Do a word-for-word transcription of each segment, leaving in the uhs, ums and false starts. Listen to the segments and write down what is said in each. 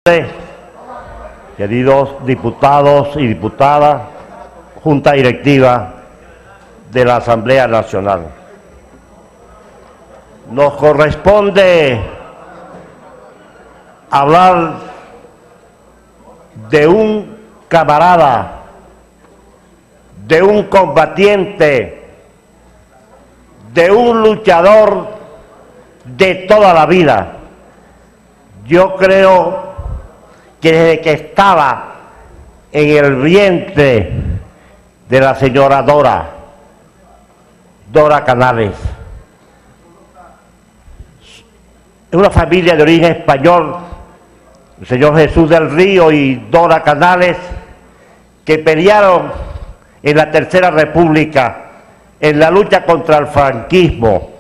queridos diputados y diputadas, Junta Directiva de la Asamblea Nacional. Nos corresponde hablar de un camarada, de un combatiente, de un luchador de toda la vida. Yo creo que desde que estaba en el vientre de la señora Dora, Dora Canales, es una familia de origen español, el señor Jesús del Río y Dora Canales, que pelearon en la Tercera República en la lucha contra el franquismo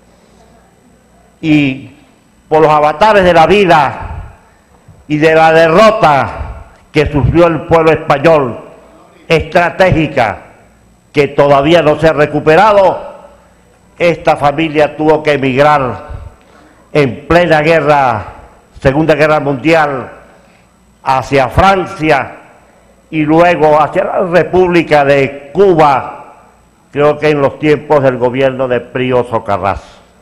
y por los avatares de la vida y de la derrota que sufrió el pueblo español, estratégica, que todavía no se ha recuperado. Esta familia tuvo que emigrar en plena guerra, Segunda Guerra Mundial, hacia Francia y luego hacia la República de Cuba, creo que en los tiempos del gobierno de Pío Socarrás.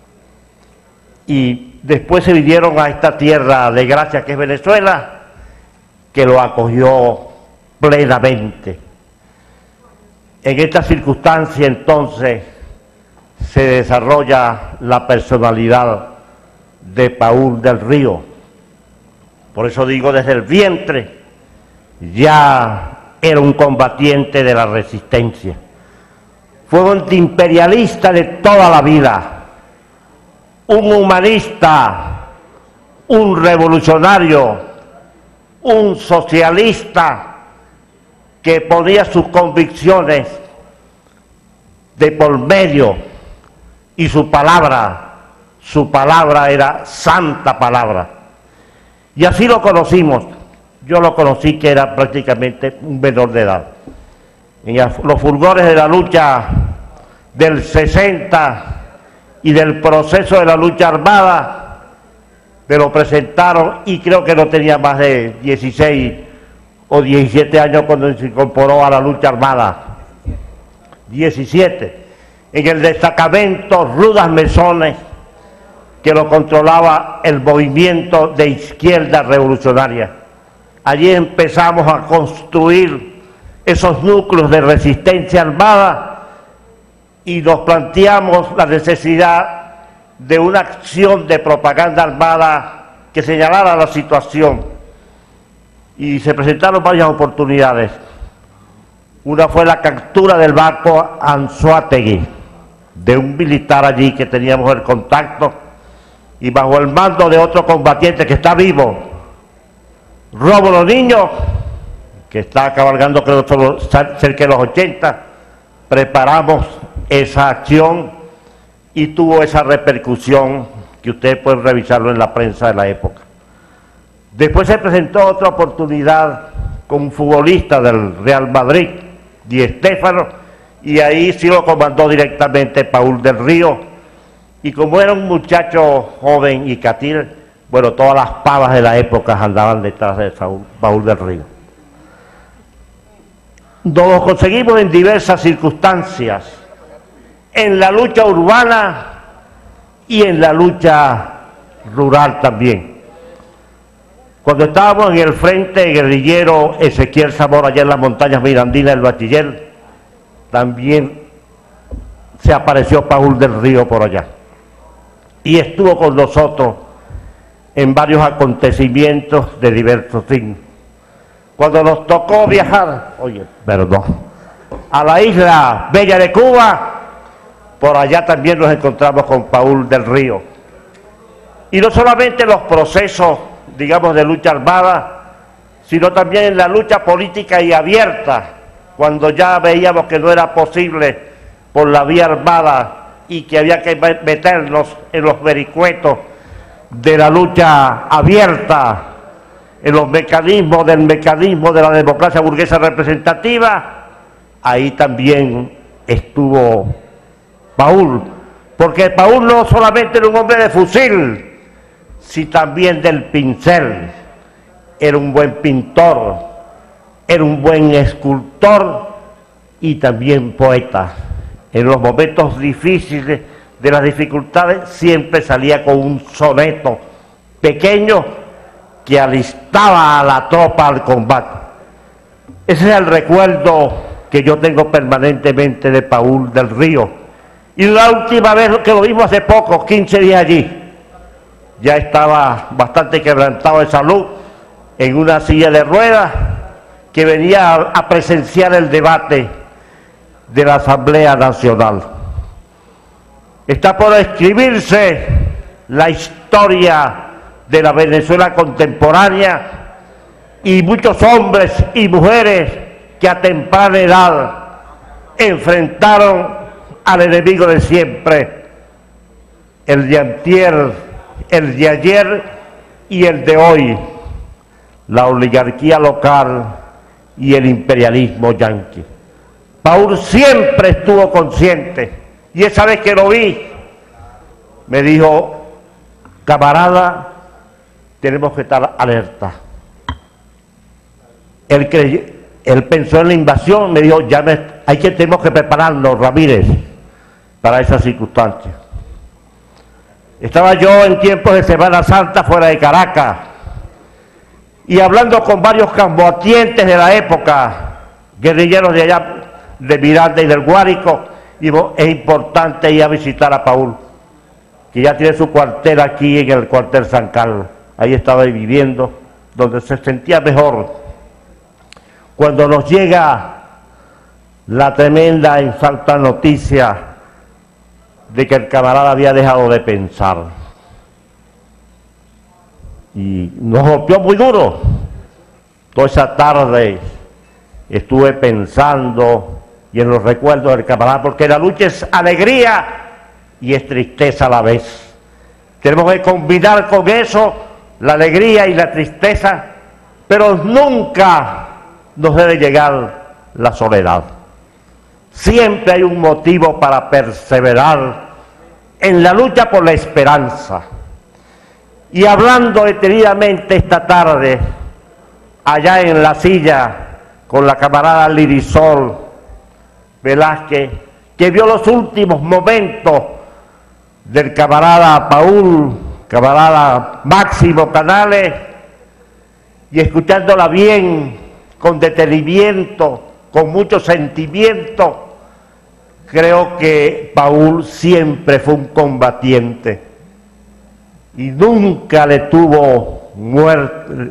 Y después se vinieron a esta tierra de gracia que es Venezuela, que lo acogió plenamente. En esta circunstancia entonces se desarrolla la personalidad de Paul del Río. Por eso digo, desde el vientre ya era un combatiente de la resistencia. Fue un antiimperialista de toda la vida, un humanista, un revolucionario, un socialista que ponía sus convicciones de por medio y su palabra, su palabra era santa palabra. Y así lo conocimos. Yo lo conocí que era prácticamente un menor de edad. En los fulgores de la lucha del sesenta y del proceso de la lucha armada, me lo presentaron y creo que no tenía más de dieciséis o diecisiete años cuando se incorporó a la lucha armada. diecisiete. En el destacamento Rudas Mesones, que lo controlaba el movimiento de izquierda revolucionaria. Allí empezamos a construir esos núcleos de resistencia armada y nos planteamos la necesidad de una acción de propaganda armada que señalara la situación. Y se presentaron varias oportunidades. Una fue la captura del barco Anzoátegui, de un militar allí que teníamos el contacto, y bajo el mando de otro combatiente que está vivo, Rómulo Niño, que está cabalgando creo cerca de los ochenta, preparamos esa acción y tuvo esa repercusión que ustedes pueden revisarlo en la prensa de la época. Después se presentó otra oportunidad con un futbolista del Real Madrid, Di Stéfano, y ahí sí lo comandó directamente Paul del Río. Y como era un muchacho joven y catil, bueno, todas las pavas de la época andaban detrás de Saúl, Paul del Río. Nos lo conseguimos en diversas circunstancias, en la lucha urbana y en la lucha rural también. Cuando estábamos en el frente guerrillero Ezequiel Zamora, allá en las montañas Mirandinas del Bachiller, también se apareció Paul del Río por allá. Y estuvo con nosotros en varios acontecimientos de diversos signos. Cuando nos tocó viajar, oye, perdón, a la isla Bella de Cuba, por allá también nos encontramos con Paul del Río. Y no solamente los procesos, digamos, de lucha armada, sino también en la lucha política y abierta, cuando ya veíamos que no era posible por la vía armada y que había que meternos en los vericuetos de la lucha abierta, en los mecanismos del mecanismo de la democracia burguesa representativa. Ahí también estuvo Paul, porque Paul no solamente era un hombre de fusil, sino también del pincel, era un buen pintor, era un buen escultor y también poeta. En los momentos difíciles de las dificultades siempre salía con un soneto pequeño que alistaba a la tropa al combate. Ese es el recuerdo que yo tengo permanentemente de Paul del Río. Y la última vez que lo vimos hace poco, quince días allí, ya estaba bastante quebrantado de salud, en una silla de ruedas, que venía a, a presenciar el debate de la Asamblea Nacional. Está por escribirse la historia de la Venezuela contemporánea y muchos hombres y mujeres que a temprana edad enfrentaron al enemigo de siempre, el de antier, el de ayer y el de hoy, la oligarquía local y el imperialismo yanqui. Paul siempre estuvo consciente, y esa vez que lo vi, me dijo: camarada, tenemos que estar alerta. Él, creyó, él pensó en la invasión, me dijo: ya me, hay que, tenemos que prepararnos, Ramírez, para esas circunstancias. Estaba yo en tiempos de Semana Santa fuera de Caracas, y hablando con varios combatientes de la época, guerrilleros de allá, de Miranda y del Guárico, digo, es importante ir a visitar a Paul, que ya tiene su cuartel aquí en el cuartel San Carlos. Ahí estaba viviendo, donde se sentía mejor. Cuando nos llega la tremenda e infausta noticia de que el camarada había dejado de pensar, y nos golpeó muy duro. Toda esa tarde estuve pensando y en los recuerdos del camarada, porque la lucha es alegría y es tristeza a la vez. Tenemos que combinar con eso la alegría y la tristeza, pero nunca nos debe llegar la soledad. Siempre hay un motivo para perseverar en la lucha por la esperanza. Y hablando detenidamente esta tarde, allá en la silla, con la camarada Lirisol Velázquez, que vio los últimos momentos del camarada Paul, camarada Máximo Canales, y escuchándola bien, con detenimiento, con mucho sentimiento, creo que Paul siempre fue un combatiente y nunca le tuvo muerte,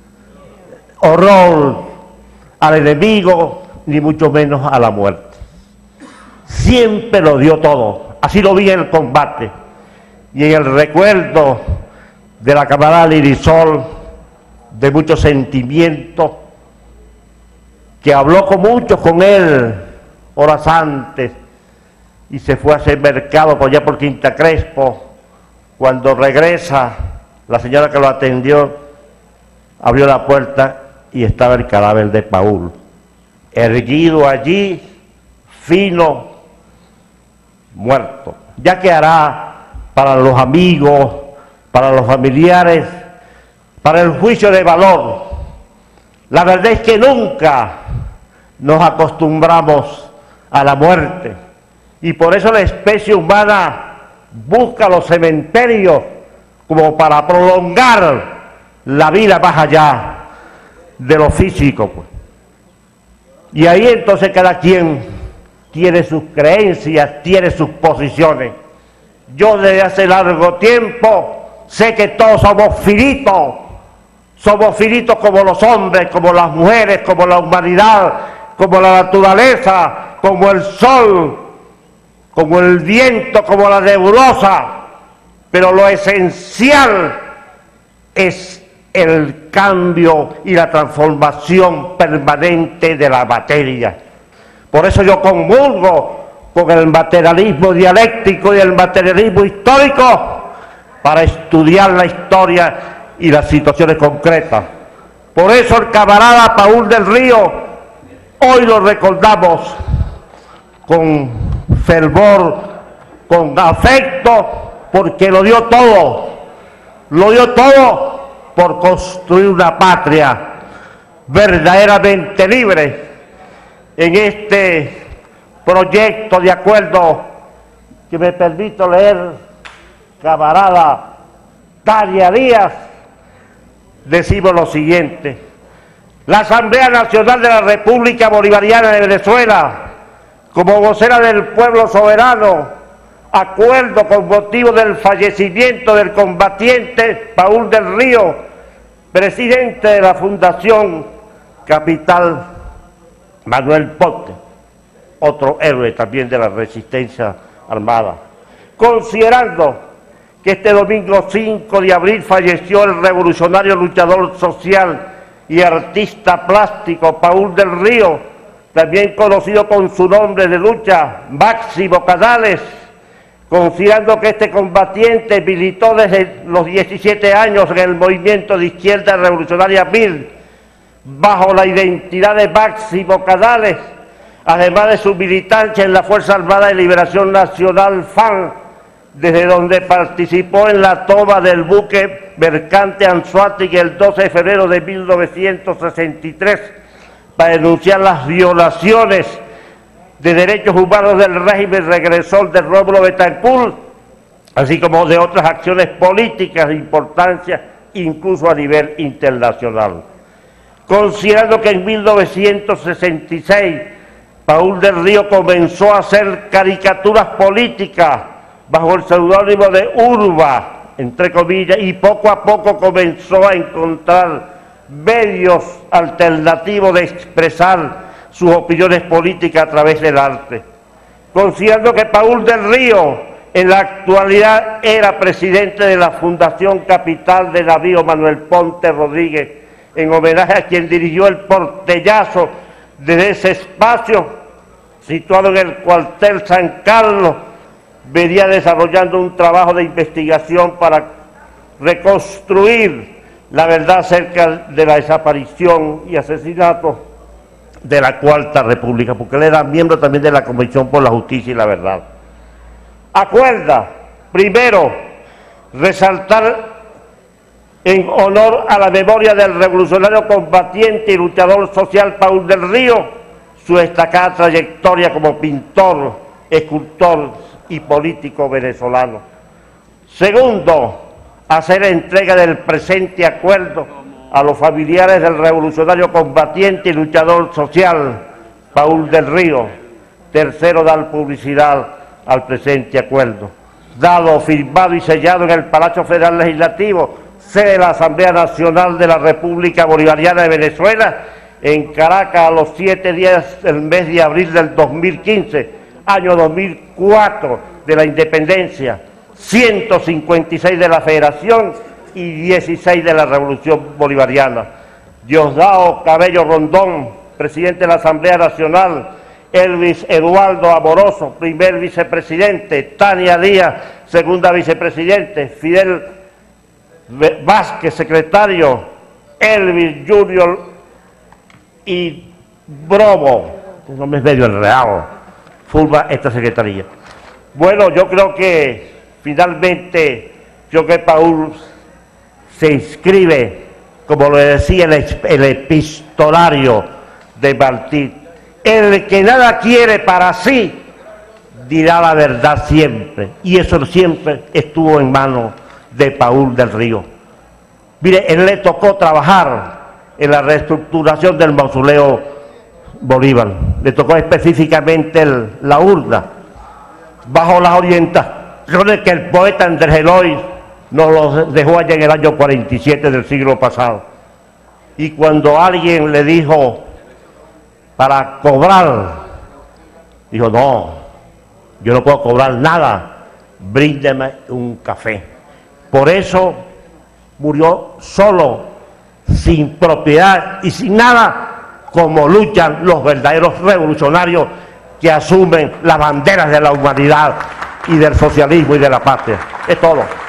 horror al enemigo, ni mucho menos a la muerte. Siempre lo dio todo, así lo vi en el combate. Y en el recuerdo de la camarada Lirisol, de mucho sentimiento, que habló con muchos con él horas antes, y se fue a hacer mercado por allá por Quinta Crespo. Cuando regresa, la señora que lo atendió abrió la puerta y estaba el cadáver de Paul, erguido allí, fino, muerto. Ya quedará para los amigos, para los familiares, para el juicio de valor. La verdad es que nunca nos acostumbramos a la muerte, y por eso la especie humana busca los cementerios como para prolongar la vida más allá de lo físico, pues. Y ahí entonces cada quien tiene sus creencias, tiene sus posiciones. Yo desde hace largo tiempo sé que todos somos finitos, somos finitos como los hombres, como las mujeres, como la humanidad, como la naturaleza, como el sol, como el viento, como la nebulosa, pero lo esencial es el cambio y la transformación permanente de la materia. Por eso yo comulgo con el materialismo dialéctico y el materialismo histórico para estudiar la historia y las situaciones concretas. Por eso el camarada Paul del Río, hoy lo recordamos con fervor, con afecto, porque lo dio todo, lo dio todo por construir una patria verdaderamente libre. En este proyecto de acuerdo que me permito leer, camarada Tania Díaz, decimos lo siguiente: la Asamblea Nacional de la República Bolivariana de Venezuela, como vocera del pueblo soberano, acuerdo con motivo del fallecimiento del combatiente Paul del Río, presidente de la Fundación Capital Manuel Ponte, otro héroe también de la resistencia armada. Considerando que este domingo cinco de abril falleció el revolucionario luchador social y artista plástico Paul del Río, también conocido con su nombre de lucha, Máximo Canales, considerando que este combatiente militó desde los diecisiete años en el movimiento de izquierda revolucionaria M I L, bajo la identidad de Máximo Canales, además de su militancia en la Fuerza Armada de Liberación Nacional F A N, desde donde participó en la toma del buque mercante Anzoátegui el doce de febrero de mil novecientos sesenta y tres para denunciar las violaciones de derechos humanos del régimen regresor de Rómulo Betancourt, así como de otras acciones políticas de importancia incluso a nivel internacional. Considerando que en mil novecientos sesenta y seis Paul del Río comenzó a hacer caricaturas políticas bajo el seudónimo de Urba, entre comillas, y poco a poco comenzó a encontrar medios alternativos de expresar sus opiniones políticas a través del arte. Considerando que Paul del Río en la actualidad era presidente de la Fundación Capital de Navío Manuel Ponte Rodríguez, en homenaje a quien dirigió el portellazo desde ese espacio situado en el cuartel San Carlos, venía desarrollando un trabajo de investigación para reconstruir la verdad acerca de la desaparición y asesinato de la Cuarta República, porque él era miembro también de la Comisión por la Justicia y la Verdad. Acuerda, primero, resaltar en honor a la memoria del revolucionario combatiente y luchador social Paul del Río, su destacada trayectoria como pintor, escultor y político venezolano. Segundo, hacer entrega del presente acuerdo a los familiares del revolucionario combatiente y luchador social Paul del Río. Tercero, dar publicidad al presente acuerdo, dado, firmado y sellado en el Palacio Federal Legislativo, sede de la Asamblea Nacional de la República Bolivariana de Venezuela, en Caracas, a los siete días del mes de abril del dos mil quince, año dos mil cuatro de la independencia, ciento cincuenta y seis de la Federación y dieciséis de la Revolución Bolivariana. Diosdado Cabello Rondón, presidente de la Asamblea Nacional; Elvis Eduardo Amoroso, primer vicepresidente; Tania Díaz, segunda vicepresidente; Fidel Vázquez, secretario; Elvis Junior y Bromo, un nombre es medio enredado, forma esta secretaría. Bueno, yo creo que finalmente, yo creo que Paul se inscribe, como lo decía el, el epistolario de Martí: el que nada quiere para sí, dirá la verdad siempre. Y eso siempre estuvo en manos de Paul del Río. Mire, él le tocó trabajar en la reestructuración del mausoleo Bolívar, le tocó específicamente el, la urna, bajo las orientaciones que el poeta Andrés Eloy nos lo dejó allá en el año cuarenta y siete del siglo pasado. Y cuando alguien le dijo para cobrar, dijo: no, yo no puedo cobrar nada, bríndeme un café. Por eso murió solo, sin propiedad y sin nada, como luchan los verdaderos revolucionarios que asumen las banderas de la humanidad y del socialismo y de la patria. Es todo.